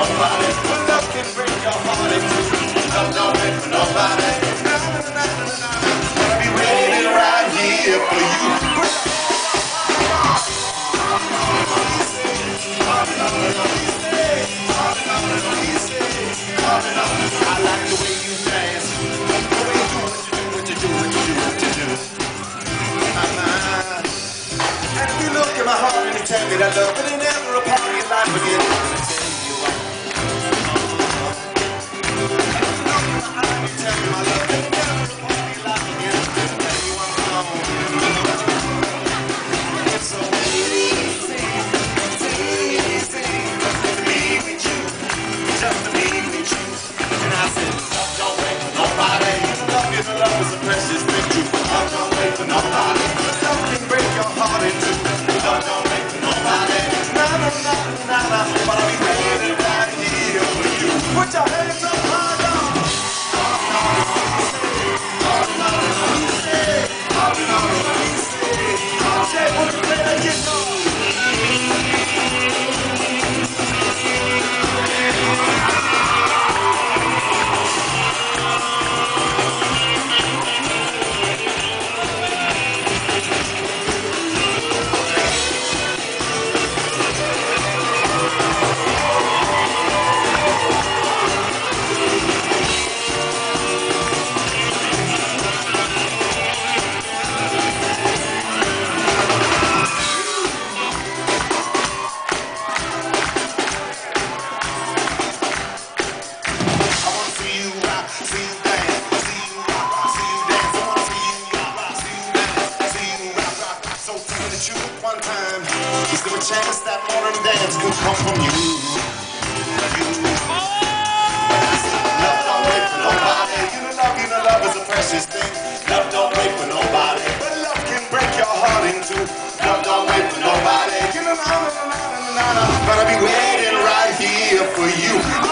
nobody. But love can break your heart in two. Love don't wait for nobody. I'll be waiting right here for you. I like the way you dance, the way you do what you do, what you do. And if you look at my heart and you tell me that love, it ain't never a part of your life again. I tell you why. And if you look at my heart and you tell me my love, it ain't never a part of your life again. I tell you I'm wrong. It's so easy to be with you, just to be with you. And I said, love don't wait for nobody. Love is a precious thing too. Love don't wait for nobody. Love can break your heart in two. Love don't wait for nobody. Nah. But I'll be waiting right here for you. Put your hands up high now. Say, put your hands up. One time, is there a chance that modern dance could come from you? Love don't wait for nobody. You know love is a precious thing. Love don't wait for nobody. But love can break your heart in two. Love don't wait for nobody. But I'll be waiting right here for you.